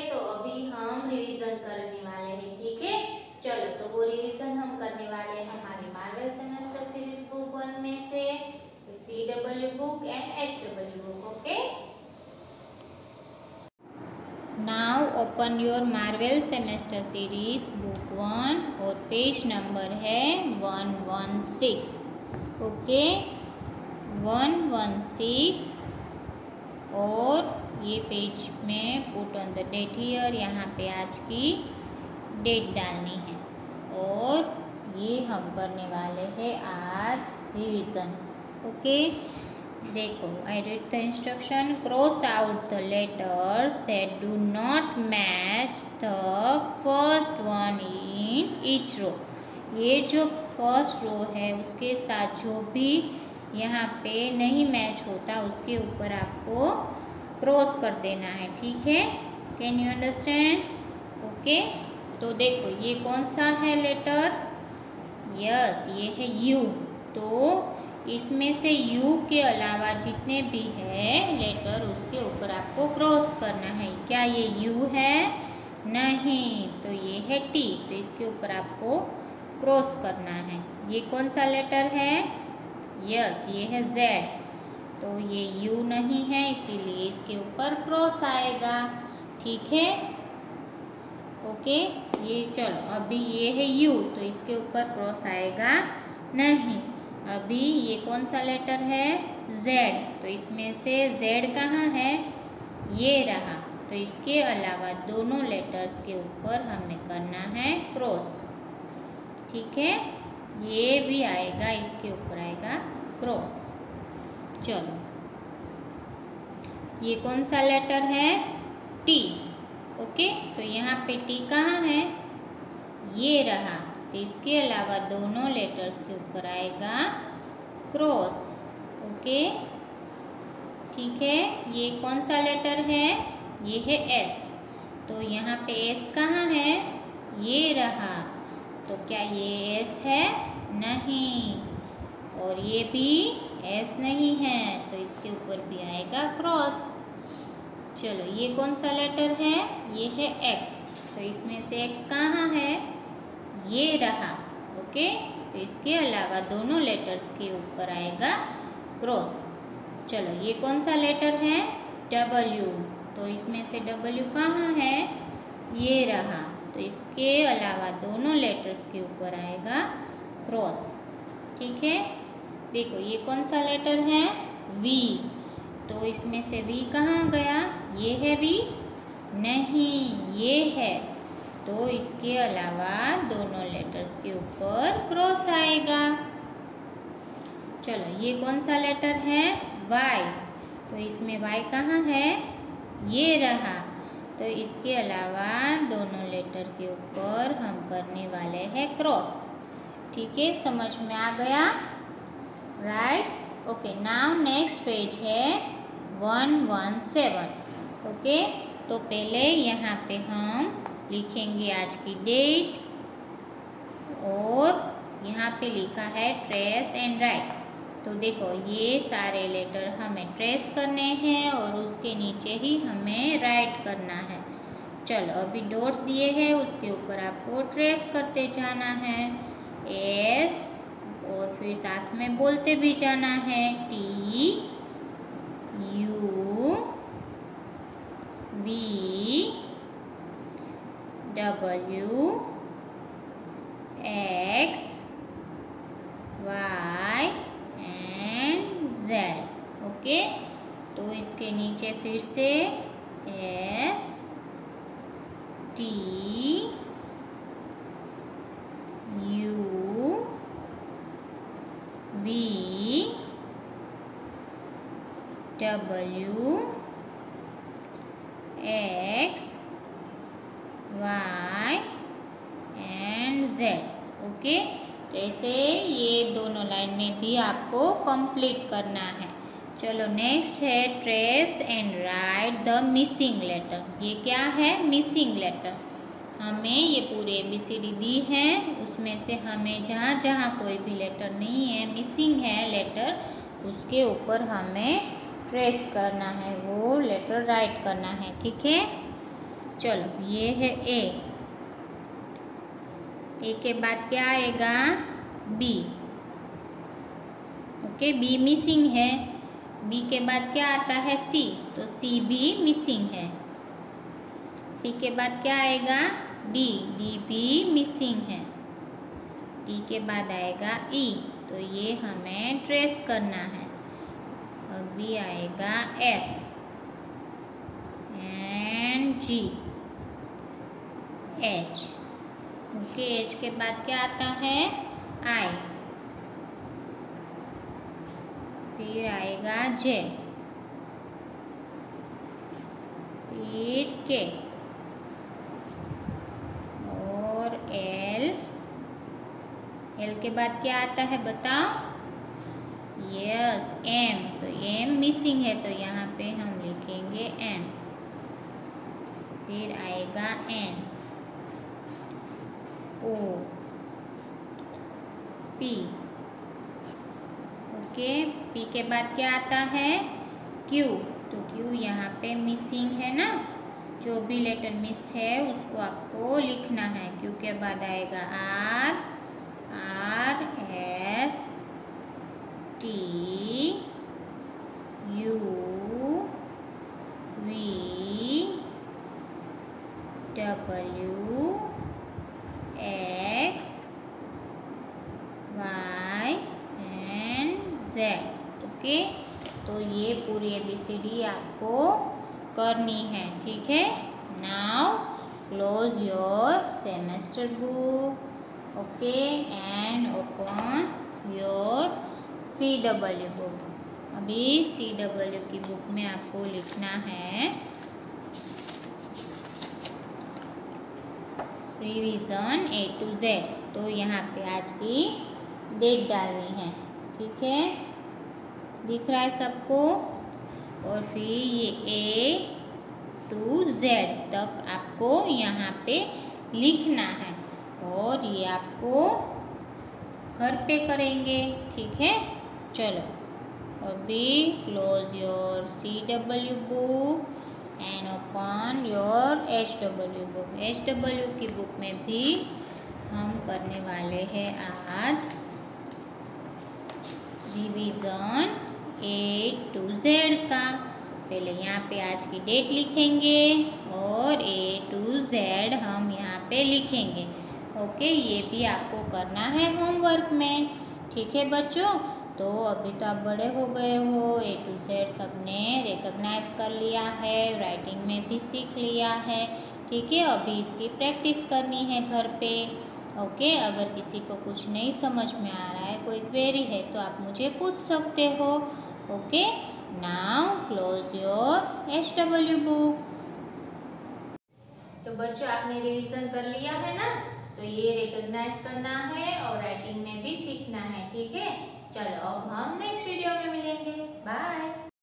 तो अभी हम रिवीजन करने वाले हैं, ठीक है। चलो तो वो रिवीजन हम करने वाले हैं हमारी मार्वल सेमेस्टर सीरीज बुक 1 में से CW book and HW book, okay. Now open your Marvel semester series book 1 और पेज नंबर है 116, ओके 116। और ये पेज में put on the date here, यहाँ पे आज की डेट डालनी है। और ये हम करने वाले हैं आज रिवीजन, ओके। देखो, I read the instruction. Cross out the letters that do not match the first one in each row. ये जो फर्स्ट रो है उसके साथ जो भी यहाँ पे नहीं मैच होता उसके ऊपर आपको क्रॉस कर देना है, ठीक है। Can you understand? ओके। तो देखो ये कौन सा है लेटर? यस, ये है यू। तो इसमें से यू के अलावा जितने भी है लेटर उसके ऊपर आपको क्रॉस करना है। क्या ये यू है? नहीं। तो ये है टी, तो इसके ऊपर आपको क्रॉस करना है। ये कौन सा लेटर है? यस, ये है जेड। तो ये यू नहीं है इसीलिए इसके ऊपर क्रॉस आएगा, ठीक है। ओके, ये चलो अभी ये है यू तो इसके ऊपर क्रॉस आएगा नहीं। अभी ये कौन सा लेटर है? जेड। तो इसमें से जेड कहाँ है? ये रहा। तो इसके अलावा दोनों लेटर्स के ऊपर हमें करना है क्रॉस, ठीक है। ये भी आएगा, इसके ऊपर आएगा क्रॉस। चलो, ये कौन सा लेटर है? T, okay. तो यहाँ पे टी कहाँ है? ये रहा। तो इसके अलावा दोनों लेटर्स के ऊपर आएगा क्रॉस, ओके, ठीक है। ये कौन सा लेटर है? ये है एस। तो यहाँ पे एस कहाँ है? ये रहा। तो क्या ये एस है? नहीं। और ये भी एस नहीं है, तो इसके ऊपर भी आएगा क्रॉस। चलो, ये कौन सा लेटर है? ये है एक्स। तो इसमें से एक्स कहाँ है? ये रहा, ओके। तो इसके अलावा दोनों लेटर्स के ऊपर आएगा क्रॉस। चलो, ये कौन सा लेटर है? डब्ल्यू। तो इसमें से डब्ल्यू कहाँ है? ये रहा। तो इसके अलावा दोनों लेटर्स के ऊपर आएगा क्रॉस, ठीक है। देखो, ये कौन सा लेटर है? वी। तो इसमें से वी कहाँ गया? ये है वी? नहीं, ये है। तो इसके अलावा दोनों लेटर्स के ऊपर क्रॉस आएगा। चलो, ये कौन सा लेटर है? वाई। तो इसमें वाई कहाँ है? ये रहा। तो इसके अलावा दोनों लेटर के ऊपर हम करने वाले हैं क्रॉस, ठीक है। समझ में आ गया? Right, okay. Now next page है 117, ओके। तो पहले यहाँ पे हम लिखेंगे आज की डेट और यहाँ पे लिखा है ट्रेस एंड राइट। तो देखो, ये सारे लेटर हमें ट्रेस करने हैं और उसके नीचे ही हमें राइट करना है। चलो, अभी डॉट्स दिए हैं उसके ऊपर आपको ट्रेस करते जाना है। एस और फिर साथ में बोलते भी जाना है T U V W X Y and Z, okay. तो इसके नीचे फिर से S T U V W X Y and Z, okay. ऐसे ये दोनों लाइन में भी आपको कंप्लीट करना है। चलो, नेक्स्ट है trace and write the missing letter. ये क्या है? Missing letter. हमें ये पूरे ABCD दी है, उसमें से हमें जहाँ जहाँ कोई भी लेटर नहीं है, मिसिंग है लेटर, उसके ऊपर हमें ट्रेस करना है, वो लेटर राइट करना है, ठीक है। चलो ये है ए के बाद क्या आएगा बी। ओके, बी मिसिंग है। बी के बाद क्या आता है सी, तो सी भी मिसिंग है। सी के बाद क्या आएगा डी, डी भी मिसिंग है। डी के बाद आएगा ई, तो ये हमें ट्रेस करना है। अभी आएगा F and G, H. Okay, H के बाद क्या आता है आई, फिर आएगा जे, फिर के और एल। एल के बाद क्या आता है बताओ, यस एम, तो एम मिसिंग है तो यहाँ पे हम लिखेंगे एम। फिर आएगा N, O, P. Okay, P के बाद क्या आता है क्यू, तो क्यू यहाँ पे मिसिंग है ना, जो भी लेटर मिस है उसको आपको लिखना है। क्यू के बाद आएगा R, R S T U V W X Y and Z. Okay, तो ये पूरी ABCD आपको करनी है, ठीक है। Now close your semester book, okay, and open your CW book. अभी CW की बुक में आपको लिखना है रिवीजन A to Z, तो यहाँ पे आज की डेट डालनी है, ठीक है, दिख रहा है सबको। और फिर ये A to Z तक आपको यहाँ पे लिखना है और ये आपको घर पे करेंगे, ठीक है। चलो अभी close your CW book and open your HW book. HW की बुक में भी हम करने वाले हैं आज रिवीजन A to Z का। पहले यहाँ पे आज की डेट लिखेंगे और A to Z हम यहाँ पे लिखेंगे। ओके, ये भी आपको करना है होमवर्क में, ठीक है बच्चों। तो अभी तो आप बड़े हो गए हो, A to Z सबने रिकॉग्नाइज कर लिया है, राइटिंग में भी सीख लिया है, ठीक है। अभी इसकी प्रैक्टिस करनी है घर पे। ओके, अगर किसी को कुछ नहीं समझ में आ रहा है, कोई क्वेरी है, तो आप मुझे पूछ सकते हो। Okay, now close your HW book. तो बच्चों आपने रिवीजन कर लिया है ना, तो ये रिकॉग्नाइज करना है और राइटिंग में भी सीखना है, ठीक है। चलो अब हम नेक्स्ट वीडियो में मिलेंगे, बाय।